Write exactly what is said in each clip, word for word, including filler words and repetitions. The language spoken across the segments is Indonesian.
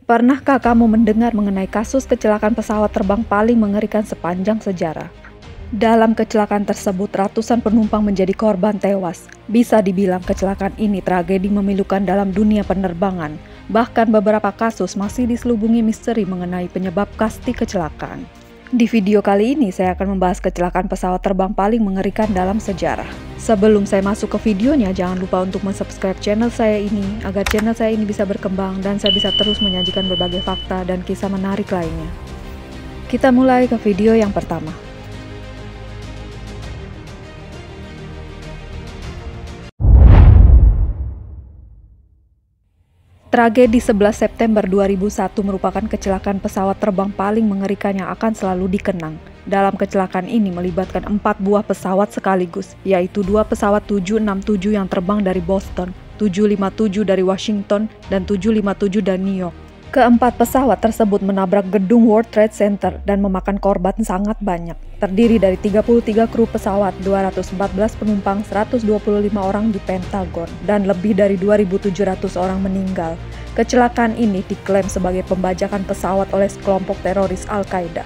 Pernahkah kamu mendengar mengenai kasus kecelakaan pesawat terbang paling mengerikan sepanjang sejarah? Dalam kecelakaan tersebut, ratusan penumpang menjadi korban tewas. Bisa dibilang kecelakaan ini tragedi memilukan dalam dunia penerbangan. Bahkan beberapa kasus masih diselubungi misteri mengenai penyebab pasti kecelakaan. Di video kali ini saya akan membahas kecelakaan pesawat terbang paling mengerikan dalam sejarah. Sebelum saya masuk ke videonya, jangan lupa untuk mensubscribe channel saya ini agar channel saya ini bisa berkembang dan saya bisa terus menyajikan berbagai fakta dan kisah menarik lainnya. Kita mulai ke video yang pertama. Tragedi sebelas September dua ribu satu merupakan kecelakaan pesawat terbang paling mengerikan yang akan selalu dikenang. Dalam kecelakaan ini melibatkan empat buah pesawat sekaligus, yaitu dua pesawat tujuh enam tujuh yang terbang dari Boston, tujuh lima tujuh dari Washington, dan tujuh lima tujuh dari New York. Keempat pesawat tersebut menabrak gedung World Trade Center dan memakan korban sangat banyak. Terdiri dari tiga puluh tiga kru pesawat, dua ratus empat belas penumpang, seratus dua puluh lima orang di Pentagon, dan lebih dari dua ribu tujuh ratus orang meninggal. Kecelakaan ini diklaim sebagai pembajakan pesawat oleh sekelompok teroris Al-Qaeda.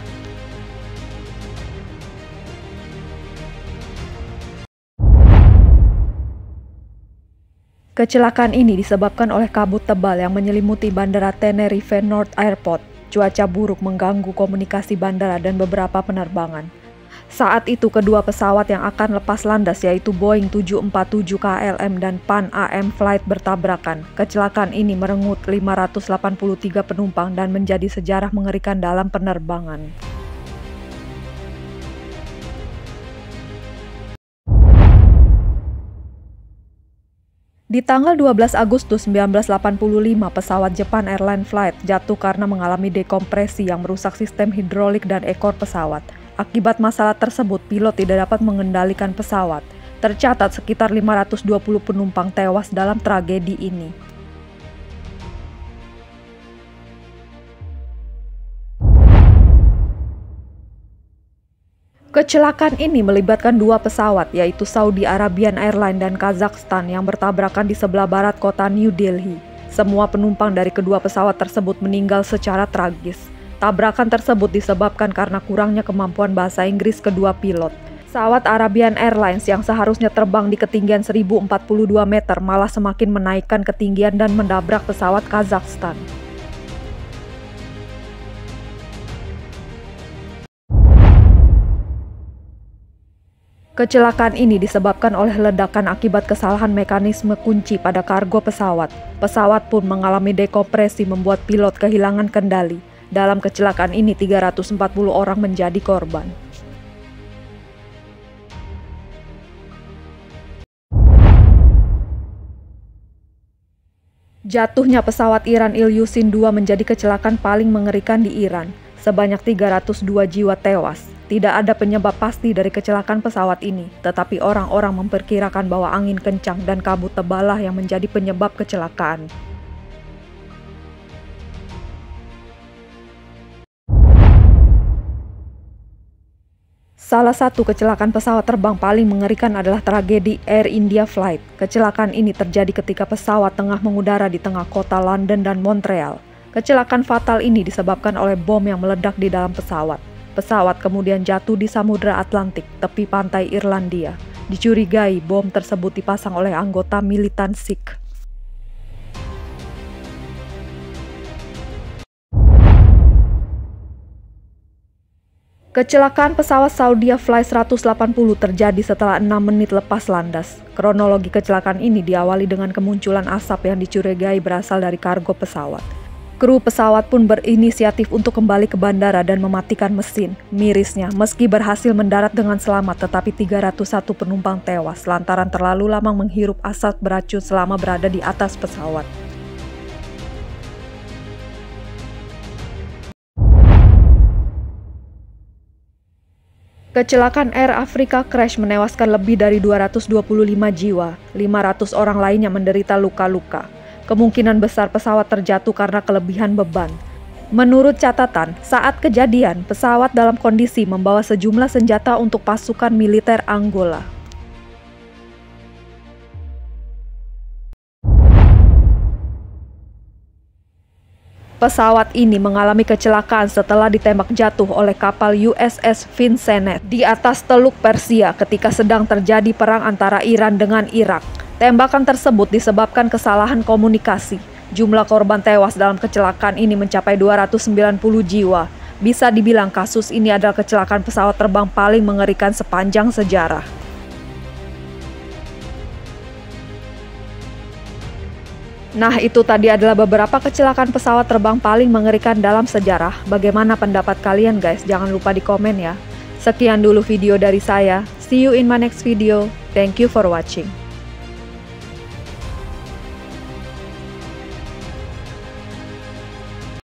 Kecelakaan ini disebabkan oleh kabut tebal yang menyelimuti Bandara Tenerife North Airport. Cuaca buruk mengganggu komunikasi bandara dan beberapa penerbangan. Saat itu kedua pesawat yang akan lepas landas yaitu Boeing tujuh empat tujuh K L M dan Pan Am Flight bertabrakan. Kecelakaan ini merenggut lima ratus delapan puluh tiga penumpang dan menjadi sejarah mengerikan dalam penerbangan. Di tanggal dua belas Agustus seribu sembilan ratus delapan puluh lima, pesawat Japan Airlines Flight jatuh karena mengalami dekompresi yang merusak sistem hidrolik dan ekor pesawat. Akibat masalah tersebut, pilot tidak dapat mengendalikan pesawat. Tercatat sekitar lima ratus dua puluh penumpang tewas dalam tragedi ini. Kecelakaan ini melibatkan dua pesawat, yaitu Saudi Arabian Airlines dan Kazakhstan yang bertabrakan di sebelah barat kota New Delhi. Semua penumpang dari kedua pesawat tersebut meninggal secara tragis. Tabrakan tersebut disebabkan karena kurangnya kemampuan bahasa Inggris kedua pilot. Pesawat Arabian Airlines yang seharusnya terbang di ketinggian seribu empat puluh dua meter malah semakin menaikkan ketinggian dan menabrak pesawat Kazakhstan. Kecelakaan ini disebabkan oleh ledakan akibat kesalahan mekanisme kunci pada kargo pesawat. Pesawat pun mengalami dekompresi membuat pilot kehilangan kendali. Dalam kecelakaan ini tiga ratus empat puluh orang menjadi korban. Jatuhnya pesawat Iran Ilyushin dua menjadi kecelakaan paling mengerikan di Iran. Sebanyak tiga ratus dua jiwa tewas. Tidak ada penyebab pasti dari kecelakaan pesawat ini, tetapi orang-orang memperkirakan bahwa angin kencang dan kabut tebalah yang menjadi penyebab kecelakaan. Salah satu kecelakaan pesawat terbang paling mengerikan adalah tragedi Air India Flight. Kecelakaan ini terjadi ketika pesawat tengah mengudara di tengah kota London dan Montreal. Kecelakaan fatal ini disebabkan oleh bom yang meledak di dalam pesawat. Pesawat kemudian jatuh di Samudra Atlantik, tepi pantai Irlandia. Dicurigai bom tersebut dipasang oleh anggota militan Sikh. Kecelakaan pesawat Saudia Fly seratus delapan puluh terjadi setelah enam menit lepas landas. Kronologi kecelakaan ini diawali dengan kemunculan asap yang dicurigai berasal dari kargo pesawat. Kru pesawat pun berinisiatif untuk kembali ke bandara dan mematikan mesin. Mirisnya, meski berhasil mendarat dengan selamat, tetapi tiga ratus satu penumpang tewas lantaran terlalu lama menghirup asap beracun selama berada di atas pesawat. Kecelakaan Air Africa crash menewaskan lebih dari dua ratus dua puluh lima jiwa. lima ratus orang lainnya menderita luka-luka. Kemungkinan besar pesawat terjatuh karena kelebihan beban. Menurut catatan, saat kejadian, pesawat dalam kondisi membawa sejumlah senjata untuk pasukan militer Angola. Pesawat ini mengalami kecelakaan setelah ditembak jatuh oleh kapal U S S Vincennes di atas Teluk Persia ketika sedang terjadi perang antara Iran dengan Irak. Tembakan tersebut disebabkan kesalahan komunikasi. Jumlah korban tewas dalam kecelakaan ini mencapai dua ratus sembilan puluh jiwa. Bisa dibilang kasus ini adalah kecelakaan pesawat terbang paling mengerikan sepanjang sejarah. Nah, itu tadi adalah beberapa kecelakaan pesawat terbang paling mengerikan dalam sejarah. Bagaimana pendapat kalian guys? Jangan lupa di komen ya. Sekian dulu video dari saya. See you in my next video. Thank you for watching.